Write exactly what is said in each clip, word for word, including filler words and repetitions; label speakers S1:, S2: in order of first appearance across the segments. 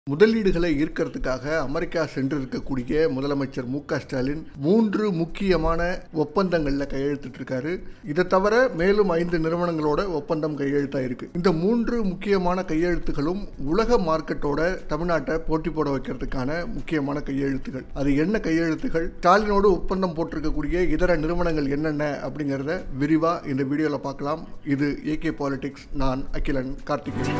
S1: முதலீடுகளை ஈர்க்கிறதுக்காக அமெரிக்கா சென்றிருக்கக்கூடிய முதலமைச்சர் மு க ஸ்டாலின் மூன்று முக்கியமான ஒப்பந்தங்களில் கையெழுத்திட்டிருக்காரு. இதை தவிர மேலும் ஐந்து நிறுவனங்களோட ஒப்பந்தம் கையெழுத்தாயிருக்கு. இந்த மூன்று முக்கியமான கையெழுத்துகளும் உலக மார்க்கெட்டோட தமிழ்நாட்டை போட்டி போட வைக்கிறதுக்கான முக்கியமான கையெழுத்துகள். அது என்ன கையெழுத்துகள், ஸ்டாலினோடு ஒப்பந்தம் போட்டிருக்கக்கூடிய இதர நிறுவனங்கள் என்னென்ன அப்படிங்கிறத விரிவா இந்த வீடியோவில் பார்க்கலாம். இது ஏகே பாலிடிக்ஸ். நான் அகிலன் கார்த்திகேயன்.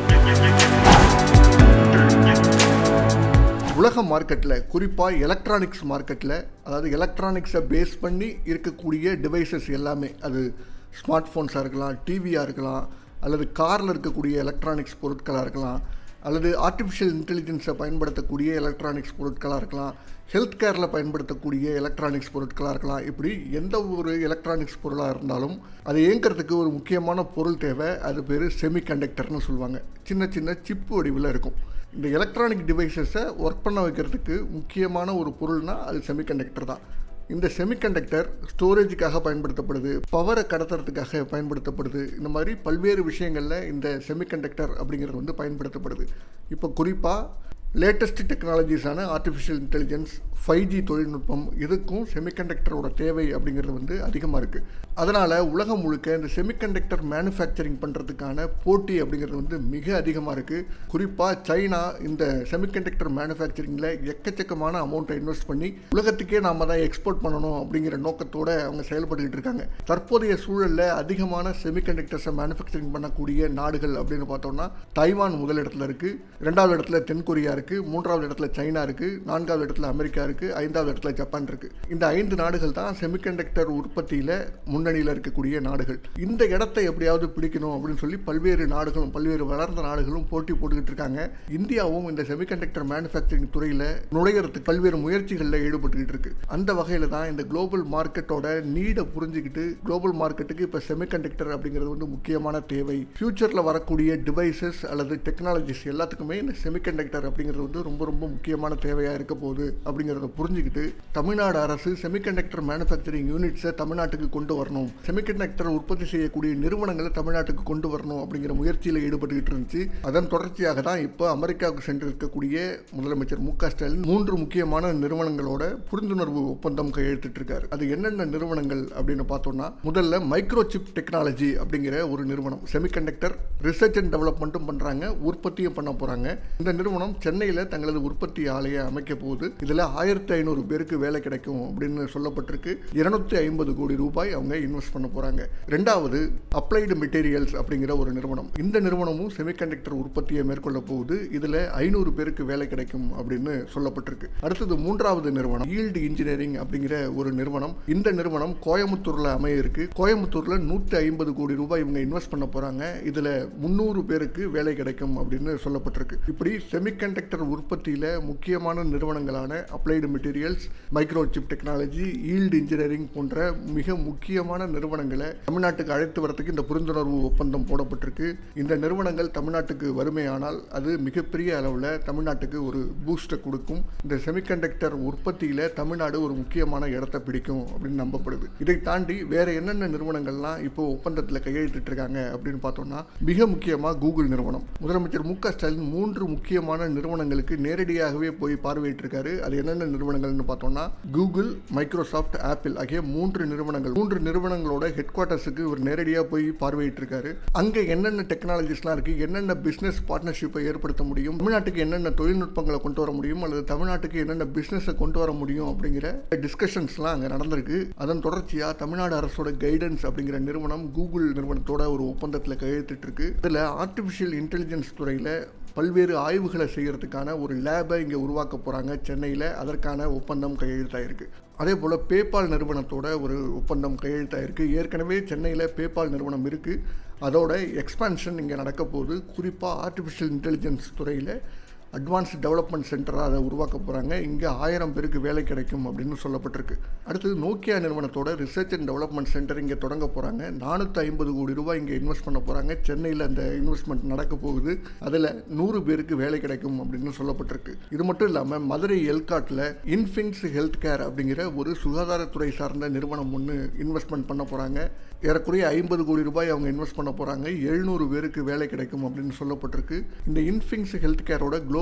S1: உலக மார்க்கெட்டில், குறிப்பாக எலக்ட்ரானிக்ஸ் மார்க்கெட்டில், அதாவது எலக்ட்ரானிக்ஸை பேஸ் பண்ணி இருக்கக்கூடிய டிவைசஸ் எல்லாமே, அது ஸ்மார்ட் ஃபோன்ஸாக இருக்கலாம், டிவியாக இருக்கலாம், அல்லது காரில் இருக்கக்கூடிய எலக்ட்ரானிக்ஸ் பொருட்களாக இருக்கலாம், அல்லது ஆர்டிஃபிஷியல் இன்டெலிஜென்ஸை பயன்படுத்தக்கூடிய எலக்ட்ரானிக்ஸ் பொருட்களாக இருக்கலாம், ஹெல்த் கேரில் பயன்படுத்தக்கூடிய எலக்ட்ரானிக்ஸ் பொருட்களாக இருக்கலாம். இப்படி எந்த ஒரு எலக்ட்ரானிக்ஸ் பொருளாக இருந்தாலும் அதை இயங்கிறதுக்கு ஒரு முக்கியமான பொருள் தேவை. அது பேர் செமிகண்டக்டர்னு சொல்லுவாங்க. சின்ன சின்ன சிப்பு வடிவில் இருக்கும். இந்த எலக்ட்ரானிக் டிவைசஸை ஒர்க் பண்ண வைக்கிறதுக்கு முக்கியமான ஒரு பொருள்னால் அது செமிகண்டக்டர் தான். இந்த செமிகண்டக்டர் ஸ்டோரேஜுக்காக பயன்படுத்தப்படுது, பவரை கடத்துறதுக்காக பயன்படுத்தப்படுது. இந்த மாதிரி பல்வேறு விஷயங்களில் இந்த செமிகண்டக்டர் அப்படிங்கிறது வந்து பயன்படுத்தப்படுது. இப்போ குறிப்பாக லேட்டஸ்ட் டெக்னாலஜிஸான ஆர்டிஃபிஷியல் இன்டெலிஜென்ஸ், ஃபைவ் ஜி தொழில்நுட்பம், இதுக்கும் செமிகண்டக்டரோட தேவை அப்படிங்கிறது வந்து அதிகமாக இருக்குது. அதனால் உலகம் முழுக்க இந்த செமிகண்டக்டர் மேனுஃபேக்சரிங் பண்ணுறதுக்கான போட்டி அப்படிங்கிறது வந்து மிக அதிகமாக இருக்குது. குறிப்பாக சைனா இந்த செமிகண்டக்டர் மேனுஃபேக்சரிங்கில் எக்கச்சக்கமான அமௌண்ட்டை இன்வெஸ்ட் பண்ணி உலகத்துக்கே நாம் தான் எக்ஸ்போர்ட் பண்ணணும் அப்படிங்கிற நோக்கத்தோடு அவங்க செயல்பட்டுக்கிட்டு இருக்காங்க. தற்போதைய சூழலில் அதிகமான செமிகண்டக்டர்ஸை மேனுஃபேக்சரிங் பண்ணக்கூடிய நாடுகள் அப்படின்னு பார்த்தோம்னா தைவான் முதலிடத்தில் இருக்குது, ரெண்டாவது இடத்துல தென்கொரியா இருக்குது, மூன்றாவது இடத்துல சைனா இருக்குது, நான்காவது இடத்துல அமெரிக்கா இருக்குது, ஐந்தாவது இடத்துல ஜப்பான் இருக்குது. இந்த ஐந்து நாடுகள் தான் செமிகண்டக்டர் உற்பத்தியில் முன்னணியில் இருக்கக்கூடிய நாடுகள். இந்த இடத்தை எப்படியாவது பிடிக்கணும் அப்படின்னு சொல்லி பல்வேறு நாடுகளும் பல்வேறு வளர்ந்த நாடுகளும் போட்டி போட்டுக்கிட்டு இருக்காங்க. இந்தியாவும் இந்த செமிகண்டக்டர் மேனுஃபேக்சரிங் துறையில் நுழையிறதுக்கு பல்வேறு முயற்சிகளில் ஈடுபட்டுக்கிட்டு இருக்கு. அந்த வகையில் தான் இந்த குளோபல் மார்க்கெட்டோட நீடை புரிஞ்சுக்கிட்டு குளோபல் மார்க்கெட்டுக்கு இப்போ செமிகண்டக்டர் அப்படிங்கிறது வந்து முக்கியமான தேவை. ஃபியூச்சரில் வரக்கூடிய டிவைசஸ் அல்லது டெக்னாலஜிஸ் எல்லாத்துக்குமே இந்த செமிகண்டக்டர் அப்படிங்கிறது வந்து ரொம்ப ரொம்ப முக்கியமான தேவையாக இருக்க போகுது அப்படிங்கிறத புரிஞ்சுக்கிட்டு தமிழ்நாடு அரசு செமிகண்டக்டர் மேனுஃபேக்சரிங் யூனிட்ஸை தமிழ்நாட்டுக்கு கொண்டு வரணும், செமிகண்டக்டர் உற்பத்தி செய்யக்கூடிய நிறுவனங்களை தமிழ்நாட்டுக்கு கொண்டு வரணும் அப்படிங்கிற முயற்சியில் ஈடுபட்டுக்கிட்டு இருந்துச்சு. அதன் தொடர்ச்சியாக தான் இப்போ அமெரிக்காவுக்கு சென்று இருக்கக்கூடிய முதலமைச்சர் மு க ஸ்டாலின் மூன்று முக்கியமான நிறுவனங்களோட புரிந்துணர்வு ஒப்பந்தம் கையெழுத்திட்டிருக்காரு. அது என்னென்ன நிறுவனங்கள் அப்படின்னு பார்த்தோம்னா, முதல்ல மைக்ரோசிப் டெக்னாலஜி அப்படிங்கிற ஒரு நிறுவனம் செமிகண்டக்டர் ரிசர்ச் அண்ட் டெவலப்மெண்ட்டும் பண்ணுறாங்க, உற்பத்தியும் பண்ண போகிறாங்க. இந்த நிறுவனம் சென்னையில் தங்களது உற்பத்தி ஆலையை அமைக்க போகுது. இதில் ஆயிரத்தி ஐநூறு பேருக்கு வேலை கிடைக்கும் அப்படின்னு சொல்லப்பட்டிருக்கு. இருநூத்தி ஐம்பது கோடி ரூபாய் அவங்க இன்வெஸ்ட் பண்ண போறாங்க. ரெண்டாவது அப்ளைடு மெட்டீரியல்ஸ் அப்படிங்கிற ஒரு நிறுவனம். இந்த நிறுவனமும் செமிகண்டக்டர் உற்பத்தியை மேற்கொள்ள போகுது. இதில் ஐநூறு பேருக்கு வேலை கிடைக்கும் அப்படின்னு சொல்லப்பட்டிருக்கு. அடுத்தது மூன்றாவது நிறுவனம் ஈல்டு இன்ஜினியரிங் அப்படிங்கிற ஒரு நிறுவனம். இந்த நிறுவனம் கோயம்புத்தூர்ல அமைய இருக்கு. கோயம்புத்தூர்ல நூற்றி ஐம்பது கோடி ரூபாய் இவங்க இன்வெஸ்ட் பண்ண போறாங்க. இதுல முன்னூறு பேருக்கு வேலை கிடைக்கும் அப்படின்னு சொல்லப்பட்டிருக்கு. இப்படி செமிகண்டக்டர் உற்பத்தியில் முக்கியமான நிறுவனங்களான Applied Materials, Microchip Technology, Yield Engineering போன்ற மிக முக்கியமான நிறுவனங்களை தமிழ்நாட்டுக்கு அழைத்து வரதுக்கு இந்த புரிந்துணர்வு ஒப்பந்தம் போடப்பட்டிருக்கு. இந்த நிறுவனங்கள் தமிழ்நாட்டுக்கு வறுமையானால் அது மிகப்பெரிய அளவில் தமிழ்நாட்டுக்கு ஒரு பூஸ்டை கொடுக்கும். இந்த செமிகண்டக்டர் உற்பத்தியில் தமிழ்நாடு ஒரு முக்கியமான இடத்தை பிடிக்கும் அப்படின்னு நம்பப்படுது. இதை தாண்டி வேற என்னென்ன நிறுவனங்கள்லாம் இப்போ ஒப்பந்தத்தில் கையெழுத்திட்டு இருக்காங்க அப்படின்னு பார்த்தோம்னா, மிக முக்கியமாக கூகுள் நிறுவனம். முதலமைச்சர் மு க ஸ்டாலின் மூன்று முக்கியமான நிறுவனங்களுக்கு நேரடியாகவே போய் பார்வையிட்டிருக்காரு. அது என்னென்ன நிறுவனங்கள்னு பார்த்தோம்னா, கூகுள், மைக்ரோசாஃப்ட், ஆப்பிள் ஆகிய மூன்று நிறுவனங்கள். மூன்று நிறுவனங்களோட ஹெட் குவார்ட்டர்ஸுக்கு இவர் நேரடியாக போய் பார்வையிட்டிருக்காரு. அங்கே என்னென்ன டெக்னாலஜிஸ்லாம் இருக்கு, என்னென்ன பிசினஸ் பார்ட்னர்ஷிப்பை ஏற்படுத்த முடியும், தமிழ்நாட்டுக்கு என்னென்ன தொழில்நுட்பங்களை கொண்டு வர முடியும், அல்லது தமிழ்நாட்டுக்கு என்னென்ன பிசினஸை கொண்டு வர முடியும் அப்படிங்கிற டிஸ்கஷன்ஸ்லாம் அங்கே நடந்திருக்கு. அதன் தொடர்ச்சியாக தமிழ்நாடு அரசோட கைடன்ஸ் அப்படிங்கிற நிறுவனம் கூகுள் நிறுவனத்தோட ஒரு ஒப்பந்தத்தில் கையெழுத்திட்டு இருக்கு. இதில் ஆர்டிஃபிஷியல் இன்டெலிஜென்ஸ் துறையில் பல்வேறு ஆய்வுகளை செய்கிறதுக்கான ஒரு லேபை இங்கே உருவாக்க போகிறாங்க சென்னையில். அதற்கான ஒப்பந்தம் கையெழுத்தாயிருக்கு. அதே போல் பேபால் நிறுவனத்தோட ஒரு ஒப்பந்தம் கையெழுத்தாயிருக்கு. ஏற்கனவே சென்னையில் பேபால் நிறுவனம் இருக்குது. அதோட எக்ஸ்பான்ஷன் இங்கே நடக்க போகுது. குறிப்பாக ஆர்டிஃபிஷியல் இன்டெலிஜென்ஸ் துறையில் அட்வான்ஸ் டெவலப்மெண்ட் சென்டராக அதை உருவாக்க போகிறாங்க. இங்கே ஆயிரம் பேருக்கு வேலை கிடைக்கும் அப்படின்னு சொல்லப்பட்டிருக்கு. அடுத்தது நோக்கியா நிறுவனத்தோட ரிசர்ச் அண்ட் டெவலப்மெண்ட் சென்டர் இங்கே தொடங்க போகிறாங்க. நானூற்றி ஐம்பது கோடி ரூபாய் இங்கே இன்வெஸ்ட் பண்ண போகிறாங்க. சென்னையில் அந்த இன்வெஸ்ட்மெண்ட் நடக்க போகுது. அதில் நூறு பேருக்கு வேலை கிடைக்கும் அப்படின்னு சொல்லப்பட்டிருக்கு. இது மட்டும் இல்லாமல் மதுரை எல்காட்டில் இன்ஃபின்ஸ் ஹெல்த் கேர் அப்படிங்கிற ஒரு சுகாதாரத்துறை சார்ந்த நிறுவனம் ஒன்று இன்வெஸ்ட்மெண்ட் பண்ண போகிறாங்க. ஏறக்குறைய ஐம்பது கோடி ரூபாய் அவங்க இன்வெஸ்ட் பண்ண போகிறாங்க. எழுநூறு பேருக்கு வேலை கிடைக்கும் அப்படின்னு சொல்லப்பட்டிருக்கு. இந்த இன்ஃபின்ஸ் ஹெல்த் கேரோட குளோபல்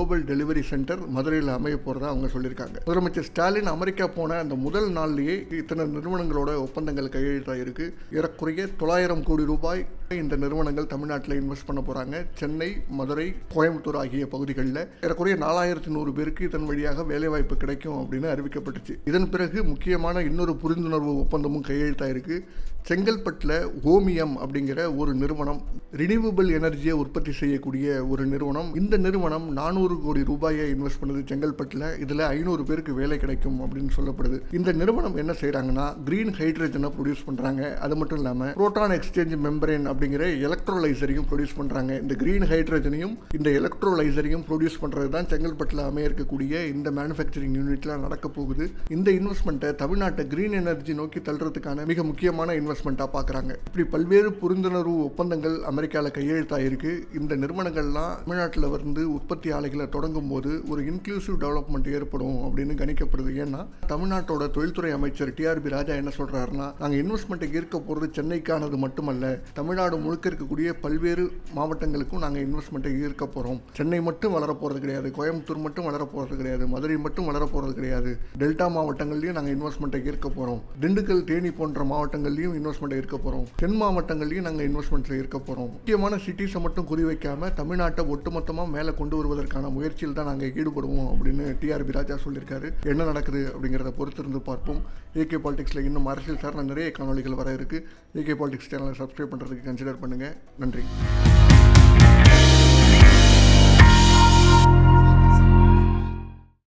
S1: குளோபல் டெலிவரி சென்டர் மதுரையில் அமைய போகிறதா அவங்க சொல்லியிருக்காங்க. முதலமைச்சர் ஸ்டாலின் அமெரிக்கா போன அந்த முதல் நாள்லேயே இத்தனை நிறுவனங்களோட ஒப்பந்தங்கள் கையெழுத்தாயிருக்கு. ஏறக்குறைய தொள்ளாயிரம் கோடி ரூபாய் இந்த நிறுவனங்கள் தமிழ்நாட்டில் இன்வெஸ்ட் பண்ண போகிறாங்க. சென்னை, மதுரை, கோயம்புத்தூர் ஆகிய பகுதிகளில் ஏறக்குறைய நாலாயிரத்தி நூறு பேருக்கு இதன் வழியாக வேலைவாய்ப்பு கிடைக்கும் அப்படின்னு அறிவிக்கப்பட்டுச்சு. இதன் பிறகு முக்கியமான இன்னொரு புரிந்துணர்வு ஒப்பந்தமும் கையெழுத்தாயிருக்கு. செங்கல்பட்டில் ஓமியம் அப்படிங்கிற ஒரு நிறுவனம் ரினியூவபிள் எனர்ஜியை உற்பத்தி செய்யக்கூடிய ஒரு நிறுவனம். இந்த நிறுவனம் நானூறு கோடி ரூபாயை இன்வெஸ்ட் பண்ணுது செங்கல்பட்டில். இதில் ஐநூறு பேருக்கு வேலை கிடைக்கும் அப்படின்னு சொல்லப்படுது. இந்த நிறுவனம் என்ன செய்கிறாங்கன்னா கிரீன் ஹைட்ரஜனை ப்ரொடியூஸ் பண்ணுறாங்க. அது மட்டும் இல்லாமல் புரோட்டான் எக்ஸ்சேஞ்ச் மெம்பரேன் அப்படிங்கிற எலக்ட்ரோலைசரையும் ப்ரொடியூஸ் பண்ணுறாங்க. இந்த கிரீன் ஹைட்ரஜனையும் இந்த எலக்ட்ரோலைசரையும் ப்ரொடியூஸ் பண்ணுறது தான் செங்கல்பட்டில் அமைய இருக்கக்கூடிய இந்த மேனுஃபேக்சரிங் யூனிட்ல நடக்க போகுது. இந்த இன்வெஸ்ட்மெண்ட்டை தமிழ்நாட்டை கிரீன் எனர்ஜி நோக்கி தள்ளுறதுக்கான மிக முக்கியமான இன்வெஸ்ட்மெண்ட்டாக பார்க்குறாங்க. இப்படி பல்வேறு புரிந்துணர்வு ஒப்பந்தங்கள் அமெரிக்காவில் கையெழுத்தாயிருக்கு. இந்த நிறுவனங்கள்லாம் தமிழ்நாட்டில் வந்து உற்பத்தி ஆலைகளை தொடங்கும் போது ஒரு இன்க்ளூசிவ் டெவலப்மெண்ட் ஏற்படும் அப்படின்னு கணிக்கப்படுது. ஏன்னா தமிழ்நாட்டோட தொழில்துறை அமைச்சர் டி ஆர் பி ராஜா என்ன சொல்றாருன்னா, நாங்கள் இன்வெஸ்ட்மெண்ட்டை ஈர்க்க போகிறது சென்னைக்கானது மட்டுமல்ல, தமிழ்நாடு முழுக்க இருக்கக்கூடிய பல்வேறு மாவட்டங்களுக்கும் நாங்கள் இன்வெஸ்ட்மெண்ட்டை ஈர்க்க போகிறோம். சென்னை மட்டும் வளர போகிறது கிடையாது, கோயம்புத்தூர் மட்டும் வளர போகிறது கிடையாது, மதுரை மட்டும் வளர போகிறது கிடையாது, டெல்டா மாவட்டங்கள்லையும் நாங்கள் இன்வெஸ்ட்மெண்ட்டை ஈர்க்க போகிறோம். திண்டுக்கல், தேனி போன்ற மாவட்டங்கள்லையும் இன்வெஸ்ட்மெண்ட் இருக்க போகிறோம். தென் மாவட்டங்கள்லையும் நாங்கள் இன்வெஸ்ட்மெண்ட்ஸ் இருக்க போகிறோம். முக்கியமான சிட்டிஸை மட்டும் குறிவைக்காமல் தமிழ்நாட்டை ஒட்டுமொத்தமாக மேலே கொண்டு வருவதற்கான முயற்சியில் தான் நாங்கள் ஈடுபடுவோம் அப்படின்னு டி ஆர் பி ராஜா சொல்லியிருக்காரு. என்ன நடக்குது அப்படிங்கிறத பொறுத்திருந்து பார்ப்போம். ஏகே பாலிடிக்ஸில் இன்னும் அரசியல் சார்ந்த நிறைய காணொலிகள் வர இருக்குது. ஏகே பாலிடிக்ஸ் சேனலை சப்ஸ்கிரைப் பண்ணுறதுக்கு கன்சிடர் பண்ணுங்கள். நன்றி.